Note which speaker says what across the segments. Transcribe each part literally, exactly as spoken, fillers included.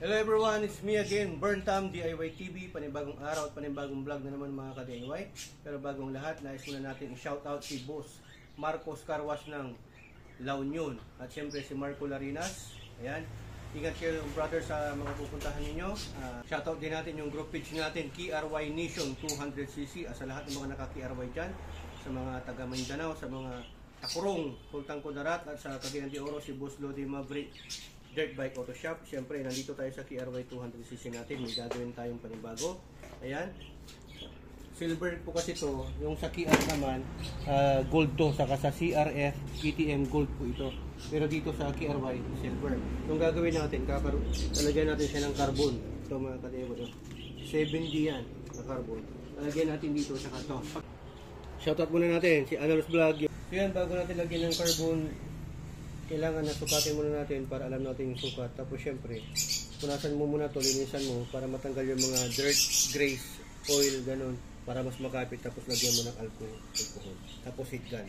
Speaker 1: Hello everyone, it's me again, Burntam D I Y T V. Panibagong araw at panibagong vlog na naman mga ka-D I Y. Pero bagong lahat, nais muna natin i-shoutout si Boss Marcos Carwash ng La Union. At syempre si Marco Larinas. Ayan, ingat kayo brother sa mga pupuntahan ninyo. uh, Shoutout din natin yung group page natin, K R Y Nation two hundred C C. At sa lahat ng mga naka-K R Y dyan, sa mga taga Mindanao, sa mga Takurong, Kultang Kudarat, at sa Cagayan de Oro, si Boss Lodi Maverick Dirt Bike Auto Shop. Siyempre, nandito tayo sa K R Y two hundred C C natin. May gagawin tayong panibago. Ayan. Silver po kasi to. Yung sa K R naman, uh, gold to. Saka sa C R F, K T M gold po ito. Pero dito sa K R Y, silver. Yung gagawin natin, lalagyan natin siya ng carbon. Ito mga katibo. seven D yan na carbon. Lalagyan natin dito, saka to. Shoutout muna natin si Analos Vlog. So yan, bago natin lagyan ng carbon, kailangan na sukatin muna natin para alam natin yung sukat. Tapos syempre, punasan mo muna to, linisan mo para matanggal yung mga dirt, grease, oil, ganun, para mas makapit. Tapos lagyan mo ng alcohol, alcohol. Tapos heat gun.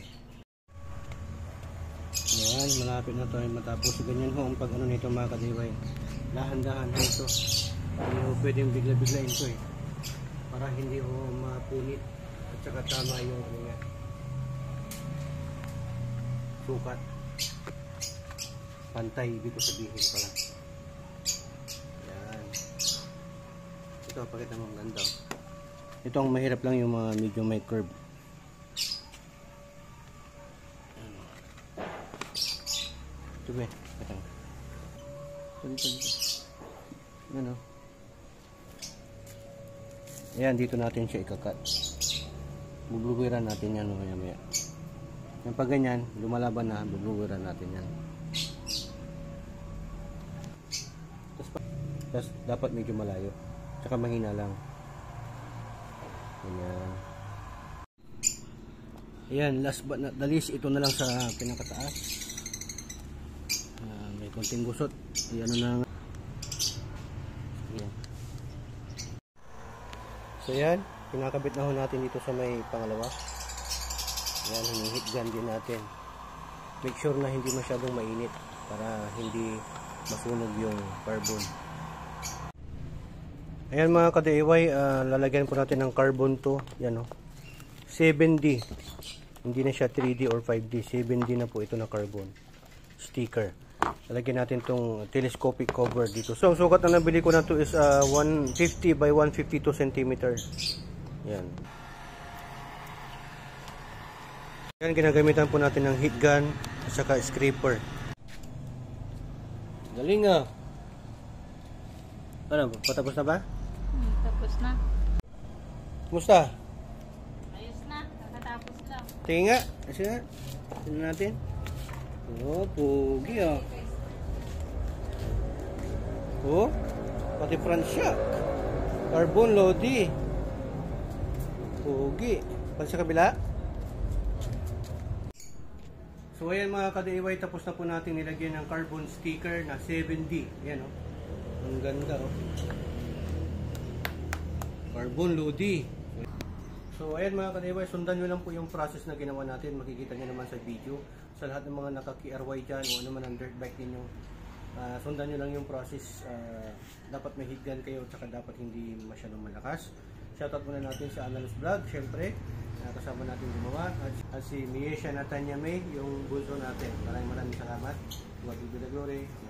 Speaker 1: Yan, malapit na tayo matapos. Ganyan ho ang pag ano nito mga ka-D I Y. Dahan-dahan ho ito. Hindi ho pwedeng bigla-biglain ito eh, para hindi ho mapunit at saka tama yung ano nga, sukat. Pantay, ibig ko sabihin pala. Yan. Ito, pakita mo ang ganda. Ito ang mahirap lang, yung mga medyo may curve. Ito ba? Ito. Ito, ito, ito. Ano? Ayan, dito natin siya ikakat. Bubluwiran natin yan maya maya. Yung pag ganyan, lumalaban na, bubluwiran natin yan. Tapos dapat medyo malayo, tsaka mahina lang. Ayan. Ayan, last but not the least, ito na lang sa pinakataas. uh, may konting gusot. Ayan na lang. Ayan. So yan, pinakabit na ho natin dito sa may pangalawa. Ayan, hinihit gun din natin. Make sure na hindi masyadong mainit para hindi masunog yung carbon. Ayan mga ka-D I Y, uh, lalagyan po natin ng carbon to. Yan o, seven D. Hindi na siya three D or five D, seven D na po ito na carbon sticker. Lalagyan natin tong telescopic cover dito. So sukat na nabili ko na to is uh, one fifty by one fifty-two centimeters. Yan. Yan, ginagamitan po natin ng heat gun at saka scraper. Galing ah. Ano, patapos na ba?
Speaker 2: Hmm, tapos na.
Speaker 1: Kumusta?
Speaker 2: Ayos na, kakatapos lang.
Speaker 1: Tingin nga, kasi nga. Tingnan natin. Oh, pugi ah. Oh, pati front shock. Carbon Lodi. Pugi. Pati sa kabila. So ayan mga ka-D I Y, tapos na po natin nilagyan ng carbon sticker na seven D. Ayan oh. Ang ganda oh. Carbon Lodi. So ayan mga ka-D I Y, sundan nyo lang po yung process na ginawa natin. Makikita nyo naman sa video. Sa lahat ng mga naka-K R Y dyan o ano man ang dirt bike ninyo, uh, sundan nyo lang yung process. Uh, dapat may heat gun kayo, tsaka dapat hindi masyadong malakas. Shoutout muna natin sa Analos Vlog, syempre. Uh, kasama natin gumawa. At, at si Miesha Natanya May, yung bunso natin. Maraming maraming salamat. God be the glory.